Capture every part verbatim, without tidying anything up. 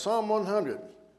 Psalm one hundred.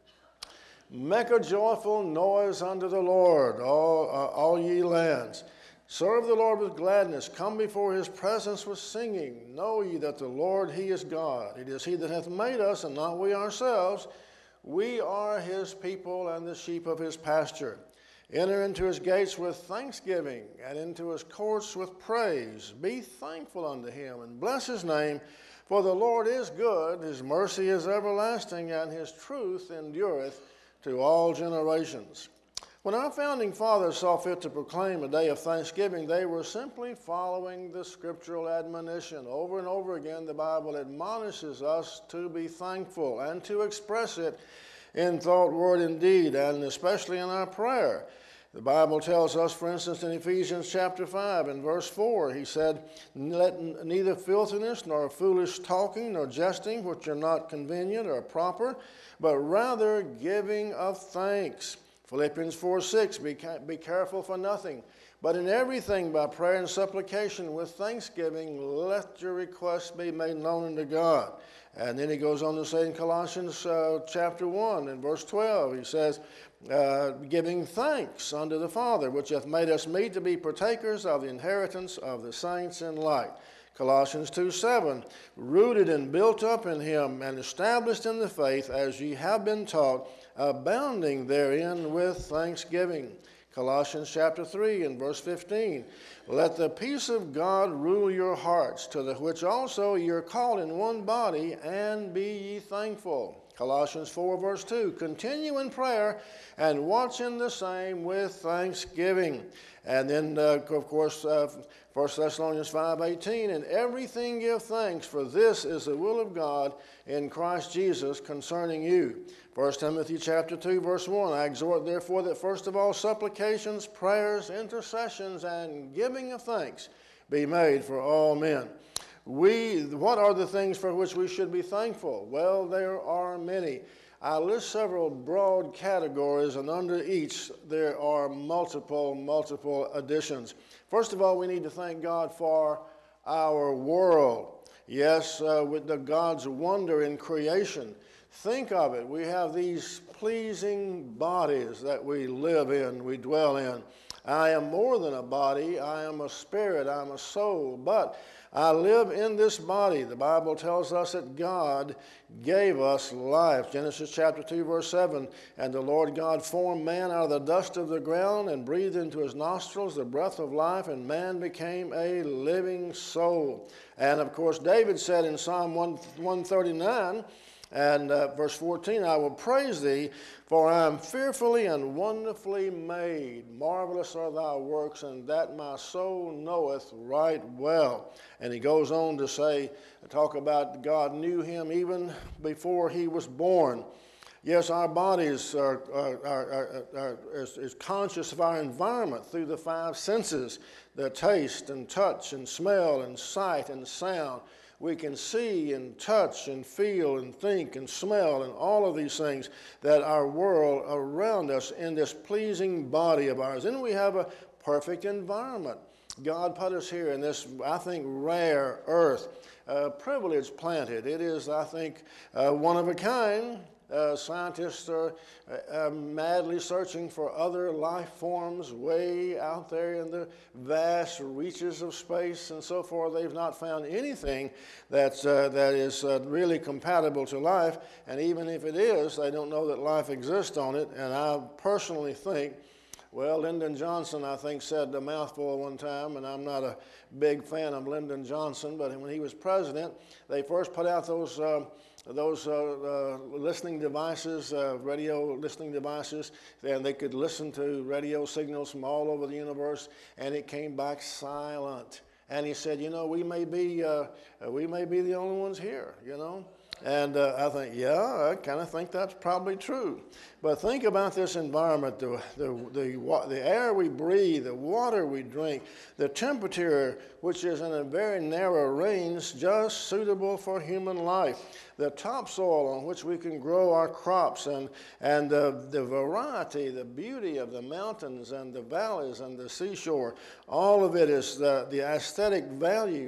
Make a joyful noise unto the Lord, all, uh, all ye lands. Serve the Lord with gladness. Come before his presence with singing. Know ye that the Lord, he is God. It is he that hath made us, and not we ourselves. We are his people and the sheep of his pasture. Enter into his gates with thanksgiving, and into his courts with praise. Be thankful unto him, and bless his name. For the Lord is good, his mercy is everlasting, and his truth endureth to all generations. When our founding fathers saw fit to proclaim a day of thanksgiving, they were simply following the scriptural admonition. Over and over again, the Bible admonishes us to be thankful and to express it in thought, word, and deed, and especially in our prayer. The Bible tells us, for instance, in Ephesians chapter five and verse four, he said, let neither filthiness nor foolish talking nor jesting, which are not convenient or proper, but rather giving of thanks. Philippians four six, be, be careful for nothing, but in everything by prayer and supplication with thanksgiving, let your requests be made known unto God. And then he goes on to say in Colossians uh, chapter one and verse twelve, he says, uh, giving thanks unto the Father, which hath made us meet to be partakers of the inheritance of the saints in light. Colossians two seven, rooted and built up in him and established in the faith as ye have been taught, abounding therein with thanksgiving. Colossians chapter three and verse fifteen, let the peace of God rule your hearts, to the which also ye are called in one body, and be ye thankful. Colossians four verse two, continue in prayer and watch in the same with thanksgiving. And then, uh, of course, uh, First Thessalonians five eighteen, in everything give thanks, for this is the will of God in Christ Jesus concerning you. First Timothy chapter two, verse one, I exhort therefore that first of all supplications, prayers, intercessions, and giving of thanks be made for all men. We, what are the things for which we should be thankful? Well, there are many. I list several broad categories, and under each there are multiple, multiple additions. First of all, we need to thank God for our world. Yes, uh, with the God's wonder in creation. Think of it. We have these pleasing bodies that we live in, we dwell in. I am more than a body. I am a spirit. I'm a soul. But I live in this body. The Bible tells us that God gave us life. Genesis chapter two, verse seven, and the Lord God formed man out of the dust of the ground and breathed into his nostrils the breath of life, and man became a living soul. And of course, David said in Psalm one thirty-nine, and uh, verse fourteen, I will praise thee, for I am fearfully and wonderfully made. Marvelous are thy works, and that my soul knoweth right well. And he goes on to say, talk about God knew him even before he was born. Yes, our bodies are, are, are, are, are is, is conscious of our environment through the five senses, the taste and touch and smell and sight and sound. We can see and touch and feel and think and smell and all of these things that our world around us in this pleasing body of ours. And we have a perfect environment. God put us here in this, I think, rare earth, uh, privileged planet. It is, I think, uh, one of a kind. Uh, scientists are uh, uh, madly searching for other life forms way out there in the vast reaches of space and so forth. They've not found anything that's, uh, that is uh, really compatible to life. And even if it is, they don't know that life exists on it. And I personally think, well, Lyndon Johnson, I think, said a mouthful one time, and I'm not a big fan of Lyndon Johnson, but when he was president, they first put out those uh, those uh, uh, listening devices, uh, radio listening devices, and they could listen to radio signals from all over the universe, and it came back silent. And he said, you know, we may be, uh, we may be the only ones here, you know. And uh, I think, yeah, I kind of think that's probably true. But think about this environment, the, the, the, the air we breathe, the water we drink, the temperature, which is in a very narrow range, just suitable for human life, the topsoil on which we can grow our crops, and, and the, the variety, the beauty of the mountains and the valleys and the seashore. All of it is the, the aesthetic value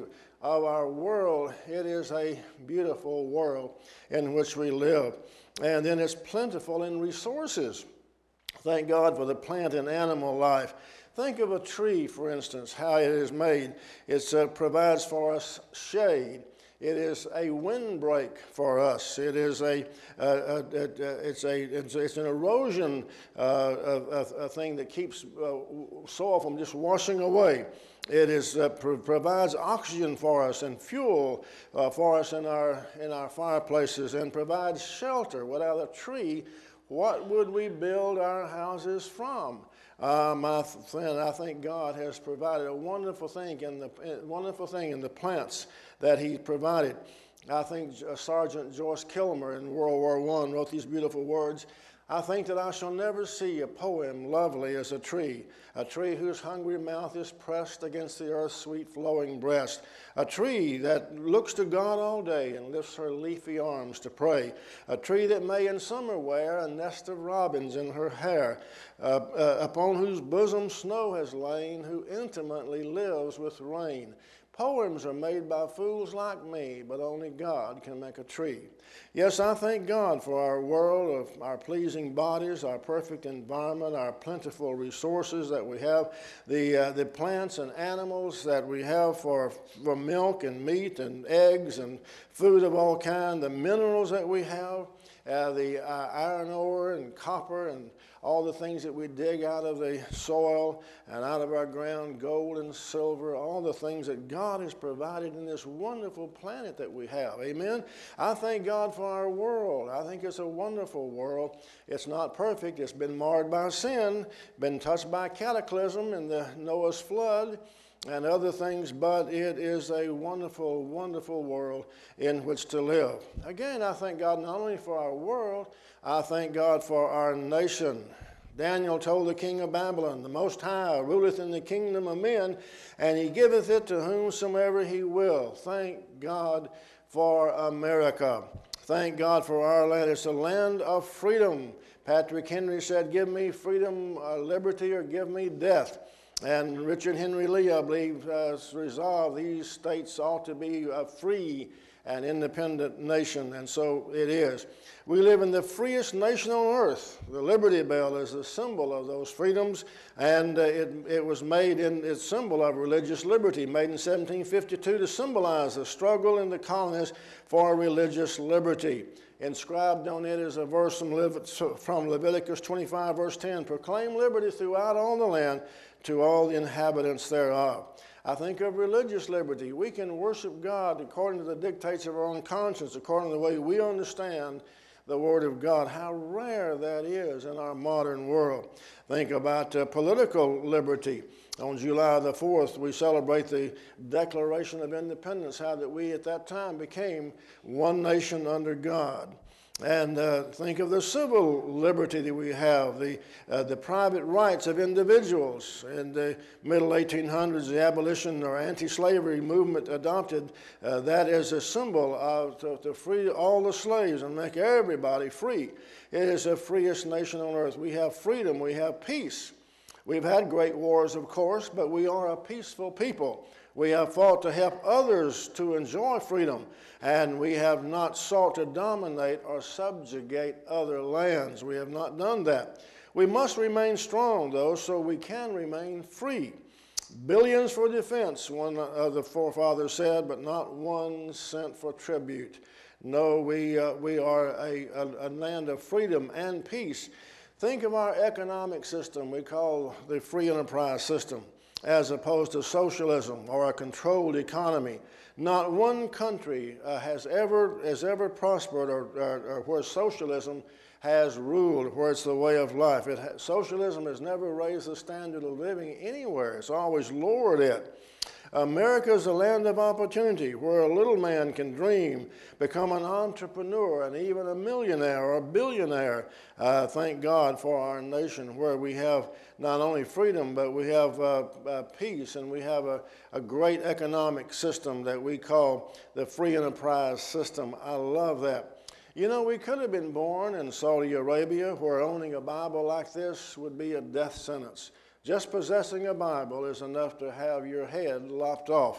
of our world, it is a beautiful world in which we live. And then it's plentiful in resources. Thank God for the plant and animal life. Think of a tree, for instance, how it is made. It uh, provides for us shade. It is a windbreak for us. It is a, a, a, a it's a it's, it's an erosion uh, a, a thing that keeps uh, soil from just washing away. It is uh, pro provides oxygen for us and fuel uh, for us in our in our fireplaces, and provides shelter. Without a tree, what would we build our houses from? Uh, my friend, I think God has provided a wonderful thing in the wonderful thing in the plants that He provided. I think Sergeant Joyce Kilmer in World War One wrote these beautiful words. I think that I shall never see a poem lovely as a tree, a tree whose hungry mouth is pressed against the earth's sweet flowing breast, a tree that looks to God all day and lifts her leafy arms to pray, a tree that may in summer wear a nest of robins in her hair, uh, uh, upon whose bosom snow has lain, who intimately lives with rain. Poems are made by fools like me, but only God can make a tree. Yes, I thank God for our world of our pleasing bodies, our perfect environment, our plentiful resources that we have, the, uh, the plants and animals that we have for, for milk and meat and eggs and food of all kinds, the minerals that we have, uh, the uh, iron ore and copper and all the things that we dig out of the soil and out of our ground, gold and silver, all the things that God has provided in this wonderful planet that we have. Amen? I thank God for our world. I think it's a wonderful world. It's not perfect. It's been marred by sin, been touched by cataclysm in the Noah's flood and other things, but it is a wonderful, wonderful world in which to live. Again, I thank God not only for our world, I thank God for our nation. Daniel told the king of Babylon, the Most High ruleth in the kingdom of men, and He giveth it to whomsoever He will. Thank God for America. Thank God for our land. It's a land of freedom. Patrick Henry said, give me freedom, uh, liberty, or give me death. And Richard Henry Lee, I believe, has resolved these states ought to be a free and independent nation, and so it is. We live in the freest nation on earth. The Liberty Bell is a symbol of those freedoms, and uh, it, it was made in its symbol of religious liberty, made in seventeen fifty-two to symbolize the struggle in the colonies for religious liberty. Inscribed on it is a verse from, Levit from Leviticus twenty-five, verse ten, proclaim liberty throughout all the land to all the inhabitants thereof. I think of religious liberty. We can worship God according to the dictates of our own conscience, according to the way we understand the Word of God. How rare that is in our modern world. Think about uh, political liberty. On July the fourth, we celebrate the Declaration of Independence, how that we at that time became one nation under God. And uh, think of the civil liberty that we have, the, uh, the private rights of individuals. In the middle eighteen hundreds, the abolition or anti-slavery movement adopted uh, that as a symbol of to, to free all the slaves and make everybody free. It is the freest nation on earth. We have freedom. We have peace. We've had great wars, of course, but we are a peaceful people. We have fought to help others to enjoy freedom, and we have not sought to dominate or subjugate other lands. We have not done that. We must remain strong, though, so we can remain free. Billions for defense, one of the forefathers said, but not one cent for tribute. No, we, uh, we are a, a, a land of freedom and peace. Think of our economic system we call the free enterprise system, as opposed to socialism or a controlled economy. Not one country uh, has ever has ever prospered or, or, or where socialism has ruled, where it's the way of life. It ha socialism has never raised the standard of living anywhere. It's always lowered it. America is a land of opportunity where a little man can dream, become an entrepreneur, and even a millionaire or a billionaire. Uh, thank God for our nation where we have not only freedom, but we have uh, uh, peace, and we have a, a great economic system that we call the free enterprise system. I love that. You know, we could have been born in Saudi Arabia where owning a Bible like this would be a death sentence. Just possessing a Bible is enough to have your head lopped off.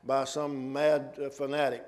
by some mad uh, fanatic.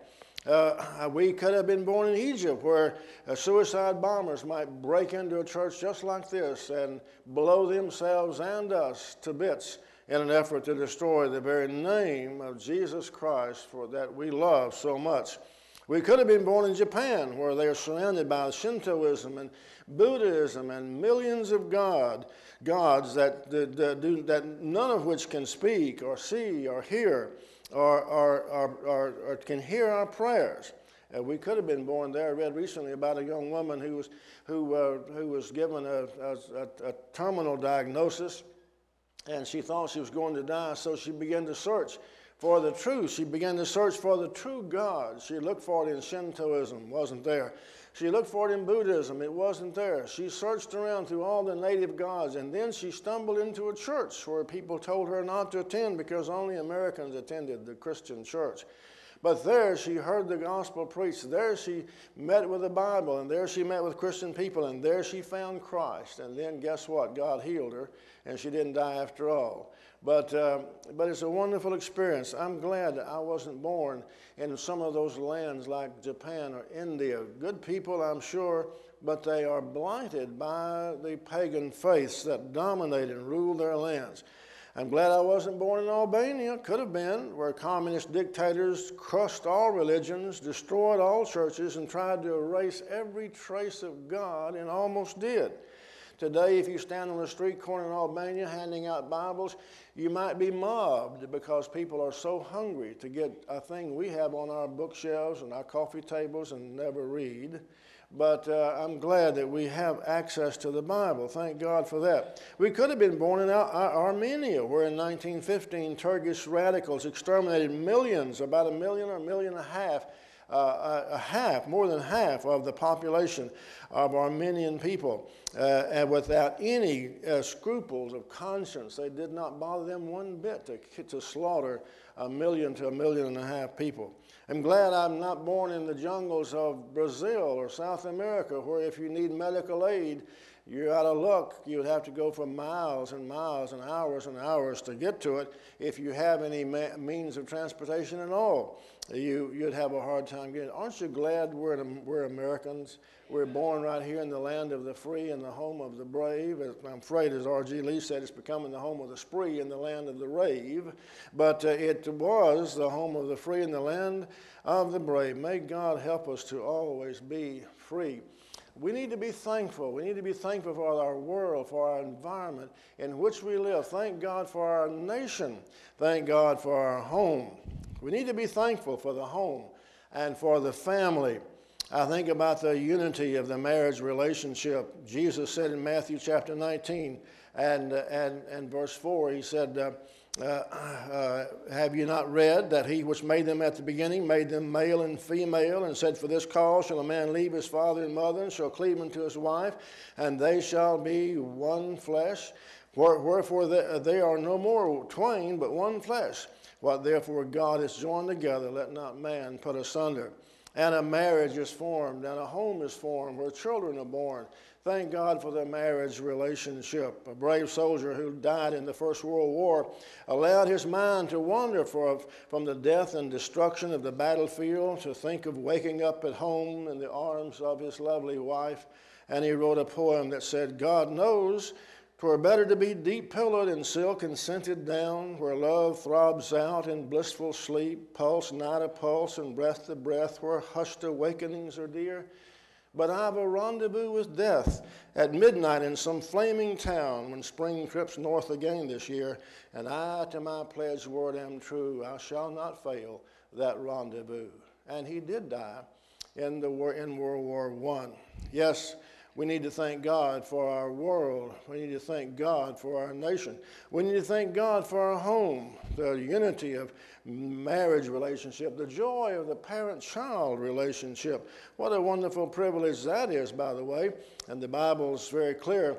Uh, we could have been born in Egypt, where uh, suicide bombers might break into a church just like this and blow themselves and us to bits in an effort to destroy the very name of Jesus Christ, for that we love so much. We could have been born in Japan, where they are surrounded by Shintoism and Buddhism and millions of God, gods that, that, that, do, that none of which can speak or see or hear or, or, or, or, or can hear our prayers. Uh, we could have been born there. I read recently about a young woman who was, who, uh, who was given a, a, a, a terminal diagnosis, and she thought she was going to die, so she began to search for the truth. She began to search for the true God. She looked for it in Shintoism, wasn't there. She looked for it in Buddhism, it wasn't there. She searched around through all the native gods, and then she stumbled into a church where people told her not to attend because only Americans attended the Christian church. But there she heard the gospel preached. There she met with the Bible, and there she met with Christian people, and there she found Christ. And then guess what? God healed her, and she didn't die after all. But, uh, but it's a wonderful experience. I'm glad that I wasn't born in some of those lands like Japan or India. Good people, I'm sure, but they are blighted by the pagan faiths that dominate and rule their lands. I'm glad I wasn't born in Albania. Could have been, where communist dictators crushed all religions, destroyed all churches, and tried to erase every trace of God, and almost did. Today, if you stand on the street corner in Albania handing out Bibles, you might be mobbed because people are so hungry to get a thing we have on our bookshelves and our coffee tables and never read. But uh, I'm glad that we have access to the Bible. Thank God for that. We could have been born in Ar Ar Armenia, where in nineteen fifteen Turkish radicals exterminated millions, about a million or a million and a half, uh, a, a half, more than half of the population of Armenian people, uh, and without any uh, scruples of conscience. They did not bother them one bit to, to slaughter a million to a million and a half people. I'm glad I'm not born in the jungles of Brazil or South America, where if you need medical aid, you're out of luck. You would have to go for miles and miles and hours and hours to get to it. If you have any means of transportation at all, you, you'd have a hard time getting it. Aren't you glad we're, we're Americans? We're born right here in the land of the free and the home of the brave. I'm afraid, as R G Lee said, it's becoming the home of the spree and the land of the rave. But uh, it was the home of the free and the land of the brave. May God help us to always be free. We need to be thankful. We need to be thankful for our world, for our environment in which we live. Thank God for our nation. Thank God for our home. We need to be thankful for the home and for the family. I think about the unity of the marriage relationship. Jesus said in Matthew chapter nineteen and, uh, and, and verse four, he said, uh, uh, uh, have you not read that he which made them at the beginning made them male and female, and said, for this cause shall a man leave his father and mother, and shall cleave unto his wife, and they shall be one flesh. Wherefore they, they are no more twain, but one flesh. What therefore God has joined together, let not man put asunder. And a marriage is formed, and a home is formed where children are born. Thank God for the marriage relationship. A brave soldier who died in the First World War allowed his mind to wander for, from the death and destruction of the battlefield to think of waking up at home in the arms of his lovely wife. And he wrote a poem that said, God knows 'twere better to be deep-pillowed in silk and scented down, where love throbs out in blissful sleep, pulse not a pulse and breath to breath, where hushed awakenings are dear. But I've a rendezvous with death at midnight in some flaming town when spring trips north again this year, and I to my pledged word am true, I shall not fail that rendezvous. And he did die in, the war, in World War One. Yes, we need to thank God for our world. We need to thank God for our nation. We need to thank God for our home, the unity of marriage relationship, the joy of the parent-child relationship. What a wonderful privilege that is, by the way. And the Bible is very clear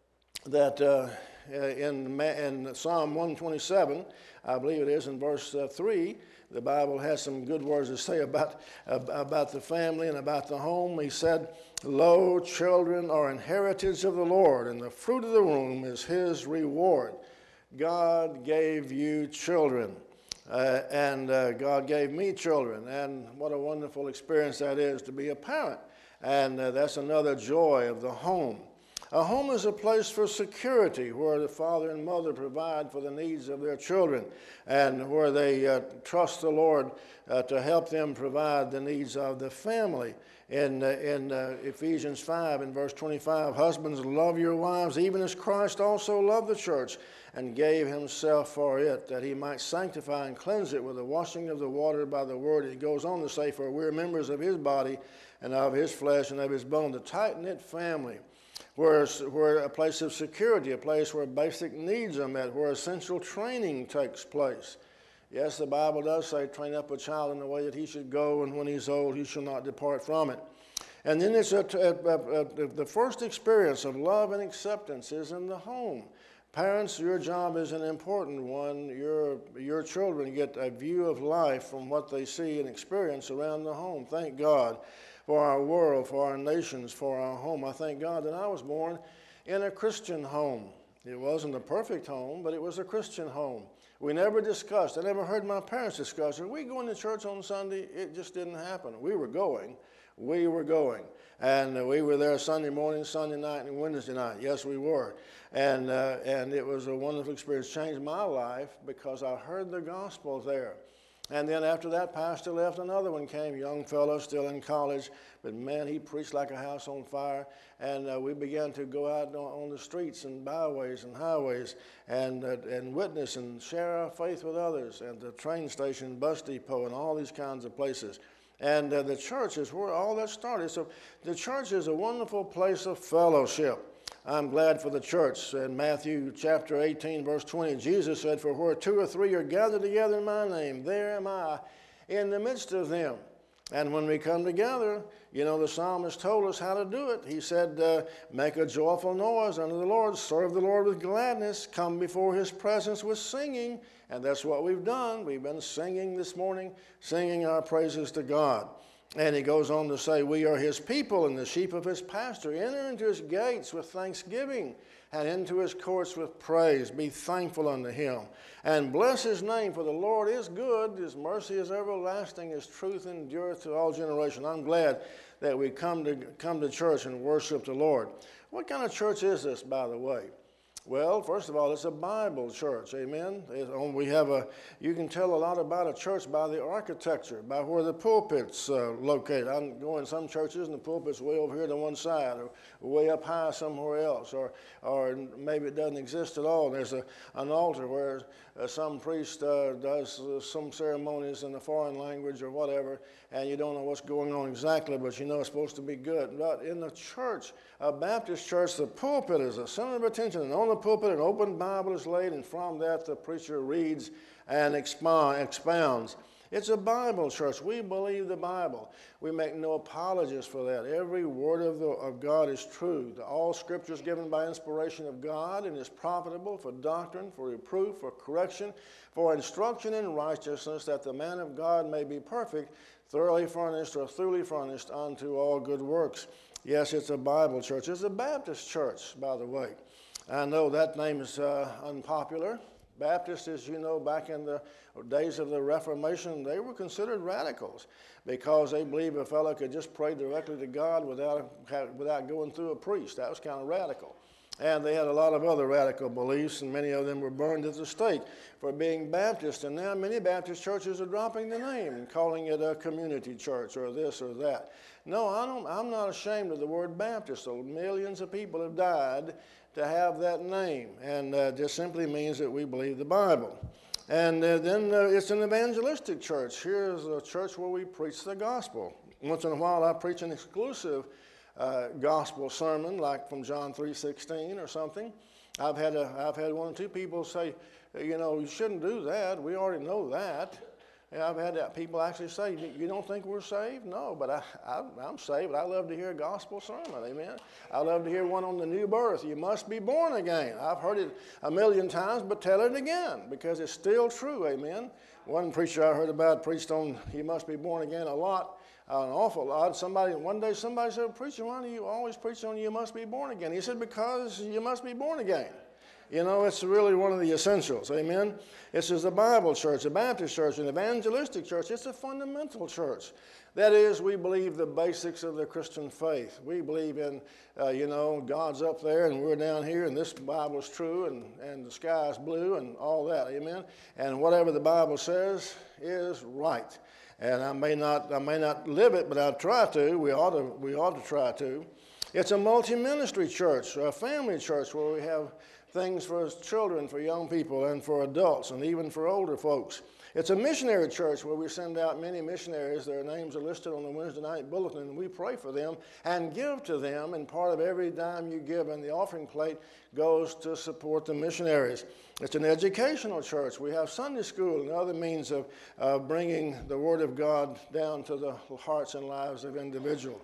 that uh, in, in Psalm one twenty-seven, I believe it is in verse uh, three, the Bible has some good words to say about, about the family and about the home. He said, lo, children are an heritage of the Lord, and the fruit of the womb is his reward. God gave you children. Uh, and uh, God gave me children, and what a wonderful experience that is to be a parent. And uh, that's another joy of the home. A home is a place for security where the father and mother provide for the needs of their children, and where they uh, trust the Lord uh, to help them provide the needs of the family. In, uh, in uh, Ephesians five, in verse twenty-five, husbands, love your wives, even as Christ also loved the church and gave himself for it, that he might sanctify and cleanse it with the washing of the water by the word. He goes on to say, for we're members of his body and of his flesh and of his bone, the tight-knit family, where, where a place of security, a place where basic needs are met, where essential training takes place. Yes, the Bible does say, train up a child in the way that he should go, and when he's old, he shall not depart from it. And then it's a, a, a, a, the first experience of love and acceptance is in the home. Parents, your job is an important one. Your, your children get a view of life from what they see and experience around the home. Thank God for our world, for our nations, for our home. I thank God that I was born in a Christian home. It wasn't a perfect home, but it was a Christian home. We never discussed, I never heard my parents discuss, are we going to church on Sunday? It just didn't happen. We were going. We were going. And uh, we were there Sunday morning, Sunday night, and Wednesday night. Yes, we were. And, uh, and it was a wonderful experience. Changed my life because I heard the gospel there. And then after that, pastor left, another one came, young fellow still in college. But man, he preached like a house on fire. And uh, we began to go out on, on the streets and byways and highways and, uh, and witness and share our faith with others. And the train station, bus depot, and all these kinds of places. And uh, the church is where all that started. So the church is a wonderful place of fellowship. I'm glad for the church. In Matthew chapter eighteen, verse twenty, Jesus said, for where two or three are gathered together in my name, there am I in the midst of them. And when we come together, you know, the psalmist told us how to do it. He said, uh, make a joyful noise unto the Lord, serve the Lord with gladness, come before his presence with singing. And that's what we've done. We've been singing this morning, singing our praises to God. And he goes on to say, we are his people and the sheep of his pasture. Enter into his gates with thanksgiving and into his courts with praise. Be thankful unto him and bless his name, for the Lord is good. His mercy is everlasting. His truth endureth to all generations. I'm glad that we come to, come to church and worship the Lord. What kind of church is this, by the way? Well, first of all, it's a Bible church, amen? We have a, you can tell a lot about a church by the architecture, by where the pulpit's uh, located. I'm going in some churches and the pulpit's way over here to one side, or way up high somewhere else, or, or maybe it doesn't exist at all. There's a, an altar where uh, some priest uh, does uh, some ceremonies in a foreign language or whatever, and you don't know what's going on exactly, but you know it's supposed to be good. But in the church, a Baptist church, the pulpit is the center of attention, and on the pulpit an open Bible is laid, and from that the preacher reads and expound, expounds. It's a Bible church. We believe the Bible. We make no apologies for that. Every word of, the, of God is true. All Scripture is given by inspiration of God and is profitable for doctrine, for reproof, for correction, for instruction in righteousness, that the man of God may be perfect, thoroughly furnished or thoroughly furnished unto all good works. Yes, it's a Bible church. It's a Baptist church, by the way. I know that name is uh, unpopular. Baptists, as you know, back in the days of the Reformation, they were considered radicals because they believed a fellow could just pray directly to God without, without going through a priest. That was kind of radical. And they had a lot of other radical beliefs, and many of them were burned at the stake for being Baptist. And now many Baptist churches are dropping the name and calling it a community church or this or that. No, I don't, I'm not ashamed of the word Baptist. So millions of people have died to have that name, and uh, just simply means that we believe the Bible. And uh, then uh, it's an evangelistic church. Here's a church where we preach the gospel. Once in a while I preach an exclusive uh, gospel sermon, like from John three sixteen or something. I've had, a, I've had one or two people say, you know, you shouldn't do that. We already know that. And I've had that people actually say, you don't think we're saved? No, but I, I, I'm saved. I love to hear a gospel sermon, amen. I love to hear one on the new birth. You must be born again. I've heard it a million times, but tell it again, because it's still true, amen. One preacher I heard about preached on you must be born again a lot, uh, an awful lot. Somebody, one day somebody said, preacher, why do you always preach on you must be born again? He said, because you must be born again. You know, it's really one of the essentials, amen? This is a Bible church, a Baptist church, an evangelistic church. It's a fundamental church. That is, we believe the basics of the Christian faith. We believe in, uh, you know, God's up there and we're down here and this Bible is true and, and the sky is blue and all that, amen? And whatever the Bible says is right. And I may not, I may not live it, but I'll try to. We ought to, we ought to try to. It's a multi-ministry church, a family church where we have things for children, for young people, and for adults, and even for older folks. It's a missionary church where we send out many missionaries. Their names are listed on the Wednesday night bulletin, and we pray for them and give to them, and part of every dime you give in the offering plate goes to support the missionaries. It's an educational church. We have Sunday school and other means of uh, bringing the Word of God down to the hearts and lives of individuals.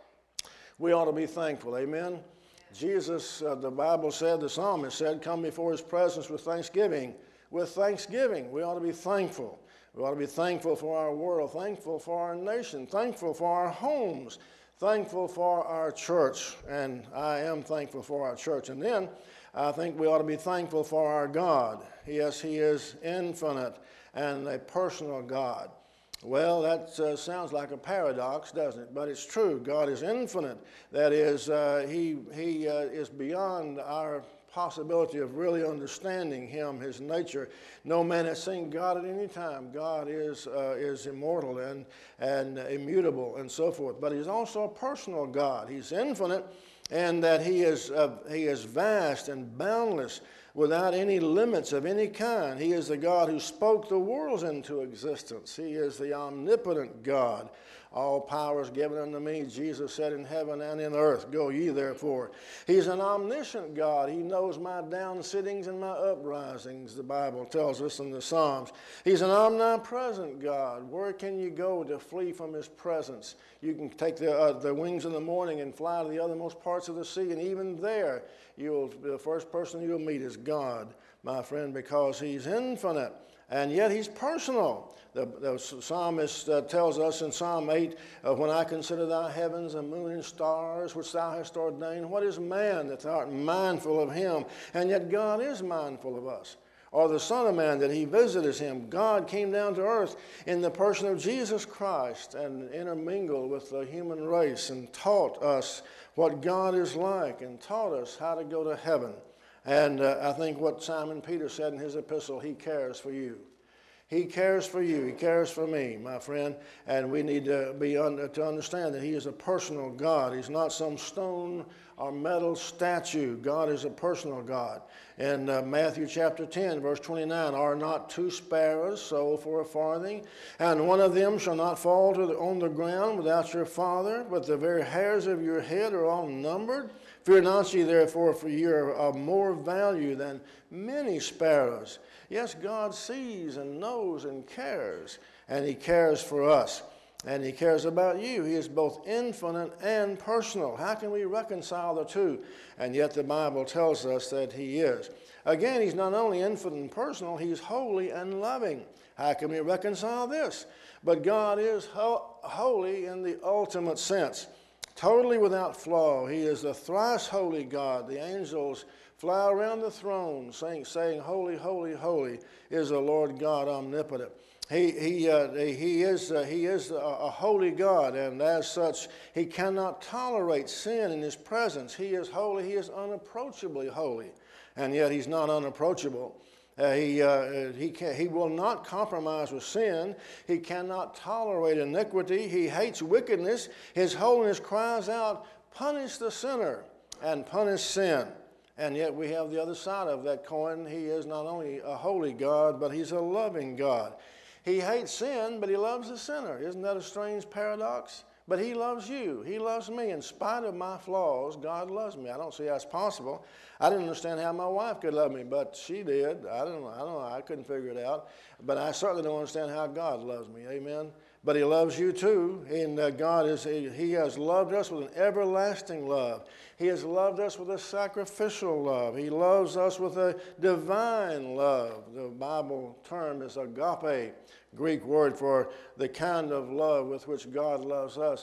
We ought to be thankful, amen? Jesus, uh, the Bible said, the psalmist said, come before his presence with thanksgiving. With thanksgiving, we ought to be thankful. We ought to be thankful for our world, thankful for our nation, thankful for our homes, thankful for our church. And I am thankful for our church. And then I think we ought to be thankful for our God. Yes, he is infinite and a personal God. Well, that uh, sounds like a paradox, doesn't it? But it's true. God is infinite. That is, uh, he, he uh, is beyond our possibility of really understanding him, his nature. No man has seen God at any time. God is, uh, is immortal and, and immutable and so forth. But he's also a personal God. He's infinite, and that he is, uh, he is vast and boundless, without any limits of any kind. He is the God who spoke the worlds into existence. He is the omnipotent God. All power is given unto me, Jesus said, in heaven and in earth. Go ye therefore. He's an omniscient God. He knows my downsittings and my uprisings, the Bible tells us in the Psalms. He's an omnipresent God. Where can you go to flee from his presence? You can take the, uh, the wings in the morning and fly to the othermost parts of the sea, and even there, you'll, the first person you'll meet is God, my friend, because he's infinite. And yet he's personal. The, the psalmist uh, tells us in Psalm eight, uh, when I consider thy heavens and moon and stars, which thou hast ordained, what is man that thou art mindful of him? And yet God is mindful of us. Or the Son of Man that he visited him. God came down to earth in the person of Jesus Christ and intermingled with the human race and taught us what God is like and taught us how to go to heaven. And uh, I think what Simon Peter said in his epistle, he cares for you. He cares for you. He cares for me, my friend. And we need to be under, to understand that he is a personal God. He's not some stone or metal statue. God is a personal God. In uh, Matthew chapter ten, verse twenty-nine, are not two sparrows sold for a farthing, and one of them shall not fall to the, on the ground without your Father, but the very hairs of your head are all numbered? Fear not ye therefore, for ye are of more value than many sparrows. Yes, God sees and knows and cares, and he cares for us, and he cares about you. He is both infinite and personal. How can we reconcile the two? And yet the Bible tells us that he is. Again, he's not only infinite and personal, he's holy and loving. How can we reconcile this? But God is ho- holy in the ultimate sense, totally without flaw. He is the thrice holy God. The angels fly around the throne saying, saying holy, holy, holy is the Lord God omnipotent. He, he, uh, he is, uh, he is a, a holy God, and as such, he cannot tolerate sin in his presence. He is holy. He is unapproachably holy, and yet he's not unapproachable. Uh, he, uh, he, can, he will not compromise with sin. He cannot tolerate iniquity. He hates wickedness. His holiness cries out, punish the sinner and punish sin. And yet we have the other side of that coin. He is not only a holy God, but he's a loving God. He hates sin, but he loves the sinner. Isn't that a strange paradox? But he loves you. He loves me. In spite of my flaws, God loves me. I don't see how it's possible. I didn't understand how my wife could love me, but she did. I don't know. I don't know. I couldn't figure it out. But I certainly don't understand how God loves me. Amen. But he loves you too. And uh, God is, he, he has loved us with an everlasting love. He has loved us with a sacrificial love. He loves us with a divine love. The Bible term is agape, Greek word for the kind of love with which God loves us.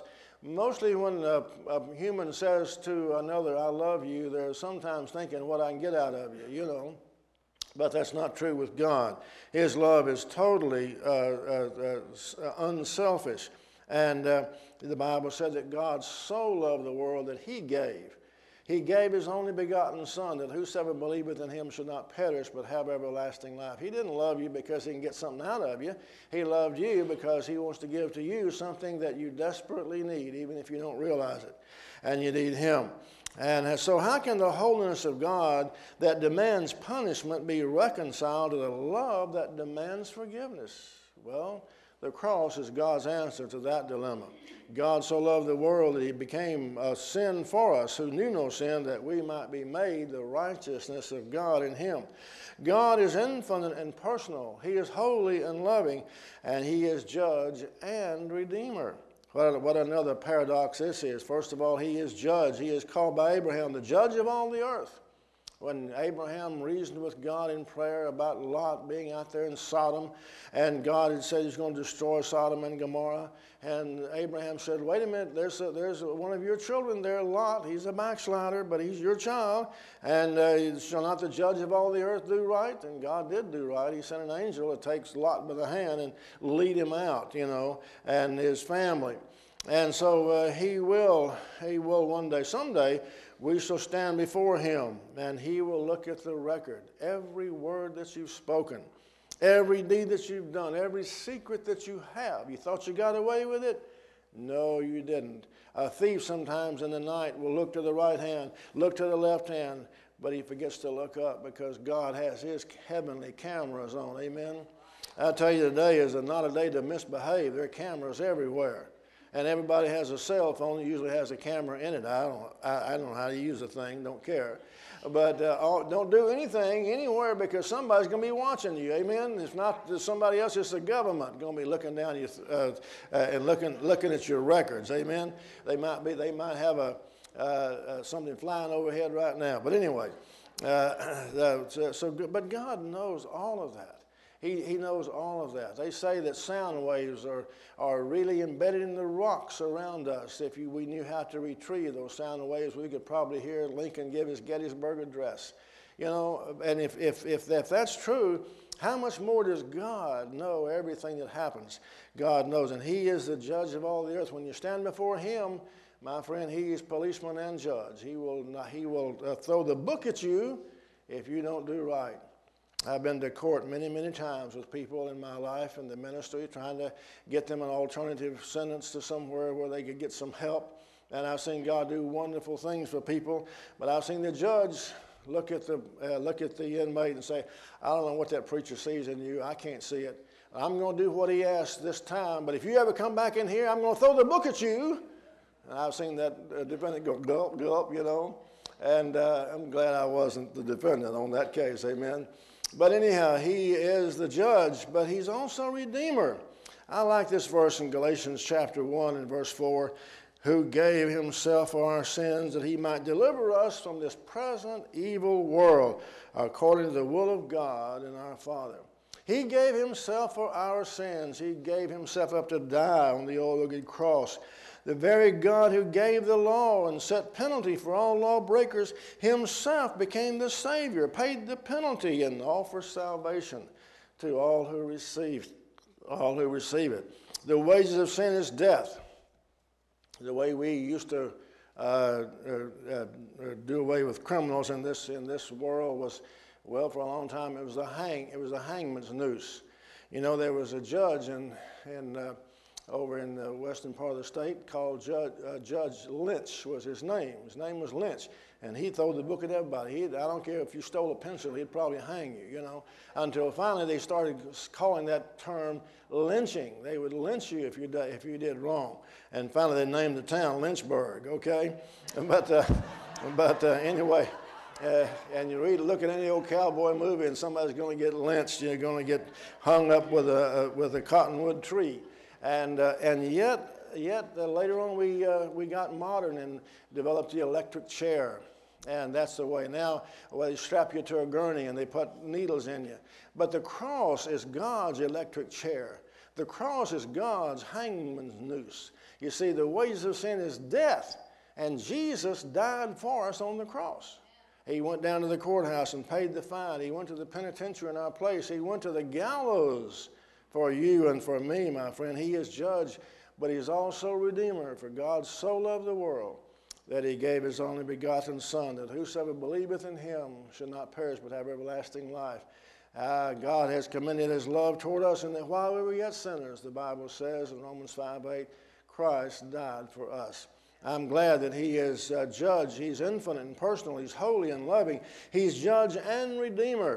mostly when a, a human says to another, I love you, they're sometimes thinking what I can get out of you, you know. But that's not true with God. His love is totally uh, uh, uh, unselfish. And uh, the Bible said that God so loved the world that he gave. He gave his only begotten Son, that whosoever believeth in him should not perish, but have everlasting life. He didn't love you because he can get something out of you. He loved you because he wants to give to you something that you desperately need, even if you don't realize it. And you need him. And so how can the holiness of God that demands punishment be reconciled to the love that demands forgiveness? Well, the cross is God's answer to that dilemma. God so loved the world that he became a sin for us who knew no sin, that we might be made the righteousness of God in him. God is infinite and personal. He is holy and loving, and he is judge and redeemer. What, what another paradox this is. First of all, he is judge. He is called by Abraham the judge of all the earth. When Abraham reasoned with God in prayer about Lot being out there in Sodom, and God had said he's going to destroy Sodom and Gomorrah, and Abraham said, wait a minute, there's, a, there's a, one of your children there, Lot. He's a backslider, but he's your child, and uh, shall not the judge of all the earth do right? And God did do right. He sent an angel that takes Lot by the hand and lead him out, you know, and his family. And so uh, he will, he will one day, someday, we shall stand before him, and he will look at the record, every word that you've spoken, every deed that you've done, every secret that you have. You thought you got away with it? No, you didn't. A thief sometimes in the night will look to the right hand, look to the left hand, but he forgets to look up because God has his heavenly cameras on. Amen? I tell you, today is not a day to misbehave. There are cameras everywhere. And everybody has a cell phone that usually has a camera in it. I don't, I, I don't know how to use the thing, don't care. But uh, all, don't do anything anywhere because somebody's going to be watching you, amen? It's not somebody else, it's the government going to be looking down you uh, uh, and looking, looking at your records, amen? They might, be, they might have a, uh, uh, something flying overhead right now. But anyway, uh, so, so, but God knows all of that. He, he knows all of that. They say that sound waves are, are really embedded in the rocks around us. If you, we knew how to retrieve those sound waves, we could probably hear Lincoln give his Gettysburg Address. You know, and if, if, if, if that's true, how much more does God know everything that happens? God knows, and he is the judge of all the earth. When you stand before him, my friend, he is policeman and judge. He will, not, he will uh, throw the book at you if you don't do right. I've been to court many, many times with people in my life in the ministry trying to get them an alternative sentence to somewhere where they could get some help. And I've seen God do wonderful things for people, but I've seen the judge look at the, uh, look at the inmate and say, I don't know what that preacher sees in you. I can't see it. I'm going to do what he asked this time, but if you ever come back in here, I'm going to throw the book at you. And I've seen that uh, defendant go gulp, gulp, you know. And uh, I'm glad I wasn't the defendant on that case, amen. But anyhow, he is the judge, but he's also Redeemer. I like this verse in Galatians chapter one and verse four, who gave himself for our sins that he might deliver us from this present evil world, according to the will of God and our Father. He gave himself for our sins. He gave himself up to die on the old rugged cross. The very God who gave the law and set penalty for all lawbreakers himself became the Savior, paid the penalty, and offers salvation to all who receive, all who receive it. The wages of sin is death. The way we used to uh, uh, uh, do away with criminals in this in this world was, well, for a long time it was a hang it was a hangman's noose. You know, there was a judge in in. Uh, over in the western part of the state called Judge, uh, Judge Lynch was his name. His name was Lynch, and he threw the book at everybody. He, I don't care if you stole a pencil, he'd probably hang you, you know, until finally they started calling that term lynching. They would lynch you if you, if you did wrong, and finally they named the town Lynchburg, okay? But, uh, but uh, anyway, Uh, and you read, look at any old cowboy movie, and somebody's going to get lynched. You're going to get hung up with a, uh, with a cottonwood tree. And, uh, and yet, yet uh, later on we, uh, we got modern and developed the electric chair. And that's the way. Now, well, they strap you to a gurney and they put needles in you. But the cross is God's electric chair. The cross is God's hangman's noose. You see, the wages of sin is death, and Jesus died for us on the cross. He went down to the courthouse and paid the fine. He went to the penitentiary in our place. He went to the gallows for you and for me, my friend. He is judge, but he's also Redeemer. For God so loved the world that he gave his only begotten Son, that whosoever believeth in him should not perish but have everlasting life. Uh, God has commended his love toward us, and that while we were yet sinners, the Bible says in Romans five eight, Christ died for us. I'm glad that he is uh, judge. He's infinite and personal. He's holy and loving. He's judge and redeemer,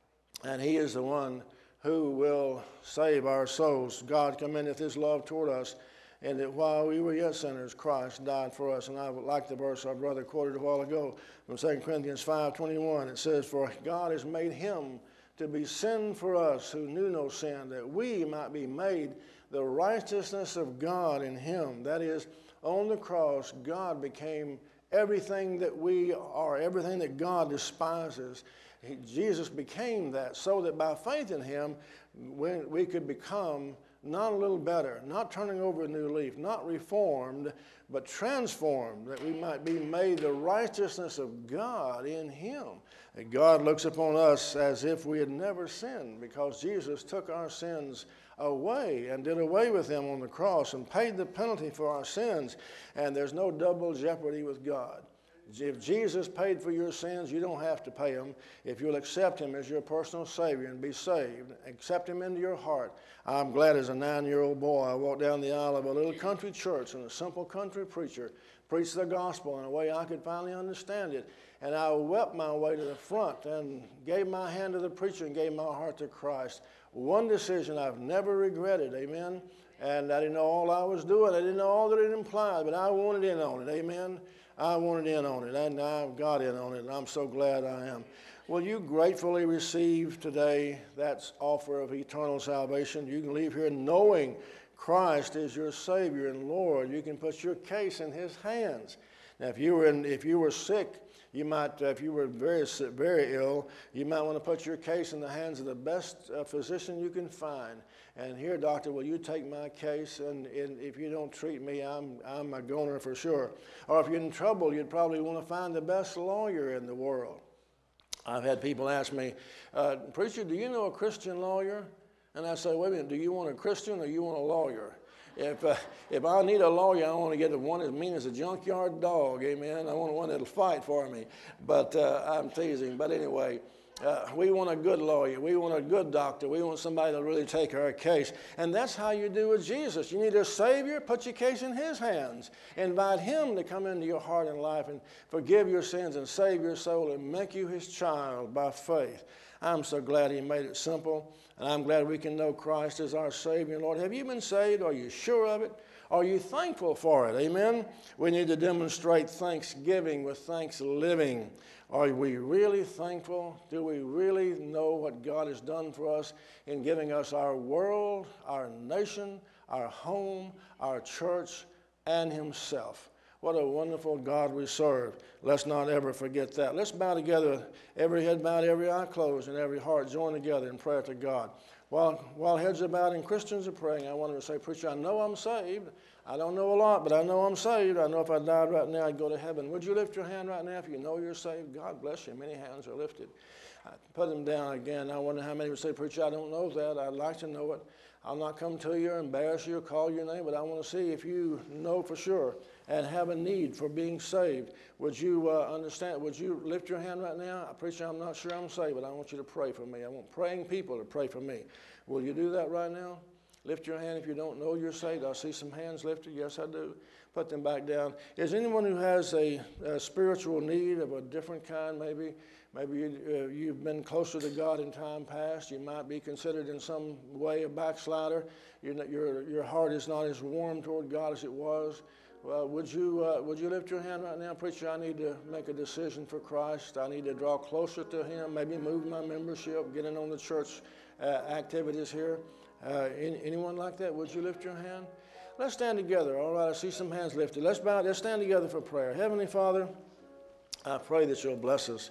and he is the one who will save our souls. God commendeth his love toward us, and that while we were yet sinners, Christ died for us. And I like the verse our brother quoted a while ago from Second Corinthians five twenty-one. It says, for God has made him to be sin for us who knew no sin, that we might be made the righteousness of God in him. That is, on the cross, God became everything that we are, everything that God despises. He, Jesus became that, so that by faith in him, we, we could become not a little better, not turning over a new leaf, not reformed, but transformed, that we might be made the righteousness of God in him. And God looks upon us as if we had never sinned, because Jesus took our sins away and did away with them on the cross and paid the penalty for our sins. And there's no double jeopardy with God. If Jesus paid for your sins, you don't have to pay them. If you'll accept him as your personal Savior and be saved, accept him into your heart. I'm glad as a nine-year-old boy, I walked down the aisle of a little country church, and a simple country preacher preached the gospel in a way I could finally understand it. And I wept my way to the front and gave my hand to the preacher and gave my heart to Christ. One decision I've never regretted, amen? And I didn't know all I was doing. I didn't know all that it implied, but I wanted in on it, amen? I wanted in on it, and I've got in on it, and I'm so glad I am. Will you gratefully receive today that offer of eternal salvation? You can leave here knowing Christ is your Savior and Lord. You can put your case in his hands. Now, if you were, in, if you were sick, you might, uh, if you were very, very ill, you might want to put your case in the hands of the best uh, physician you can find. And here, doctor, will you take my case? And, and if you don't treat me, I'm, I'm a goner for sure. Or if you're in trouble, you'd probably want to find the best lawyer in the world. I've had people ask me, uh, preacher, do you know a Christian lawyer? And I say, wait a minute, do you want a Christian or you want a lawyer? If, uh, if I need a lawyer, I want to get the one as mean as a junkyard dog, amen? I want one that'll fight for me. But uh, I'm teasing. But anyway, uh, we want a good lawyer. We want a good doctor. We want somebody to really take our case. And that's how you do with Jesus. You need a Savior, put your case in his hands. Invite him to come into your heart and life and forgive your sins and save your soul and make you his child by faith. I'm so glad he made it simple. And I'm glad we can know Christ as our Savior and Lord. Have you been saved? Are you sure of it? Are you thankful for it? Amen? We need to demonstrate thanksgiving with thanks living. Are we really thankful? Do we really know what God has done for us in giving us our world, our nation, our home, our church, and himself? What a wonderful God we serve. Let's not ever forget that. Let's bow together, every head bowed, every eye closed, and every heart joined together in prayer to God. While, while heads are bowed and Christians are praying, I want to say, preacher, I know I'm saved. I don't know a lot, but I know I'm saved. I know if I died right now, I'd go to heaven. Would you lift your hand right now if you know you're saved? God bless you. Many hands are lifted. I put them down again. I wonder how many would say, preacher, I don't know that. I'd like to know it. I'll not come to you or embarrass you or call your name, but I want to see if you know for sure and have a need for being saved. Would you uh, understand? Would you lift your hand right now? Preacher, I'm not sure I'm saved, but I want you to pray for me. I want praying people to pray for me. Will you do that right now? Lift your hand if you don't know you're saved. I see some hands lifted. Yes, I do. Put them back down. Is anyone who has a, a spiritual need of a different kind, maybe? Maybe you, uh, you've been closer to God in time past. You might be considered in some way a backslider. You're not, your, your heart is not as warm toward God as it was. Well, would you, uh, would you lift your hand right now? Preacher, I need to make a decision for Christ. I need to draw closer to him, maybe move my membership, get in on the church uh, activities here. Uh, any, anyone like that? Would you lift your hand? Let's stand together. All right, I see some hands lifted. Let's bow. Let's stand together for prayer. Heavenly Father, I pray that you'll bless us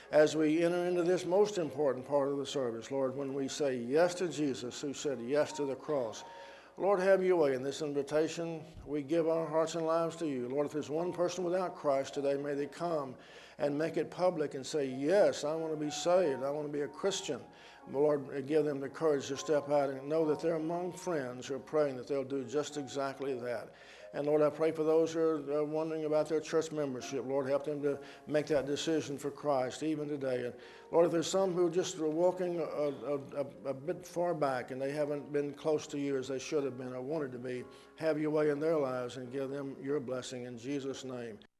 as we enter into this most important part of the service, Lord, when we say yes to Jesus, who said yes to the cross. Lord, have your way in this invitation. We give our hearts and lives to you. Lord, if there's one person without Christ today, may they come and make it public and say, yes, I want to be saved. I want to be a Christian. Lord, give them the courage to step out and know that they're among friends who are praying that they'll do just exactly that. And Lord, I pray for those who are wondering about their church membership. Lord, help them to make that decision for Christ even today. And Lord, if there's some who just are walking a, a, a, a bit far back and they haven't been close to you as they should have been or wanted to be, have your way in their lives and give them your blessing in Jesus' name.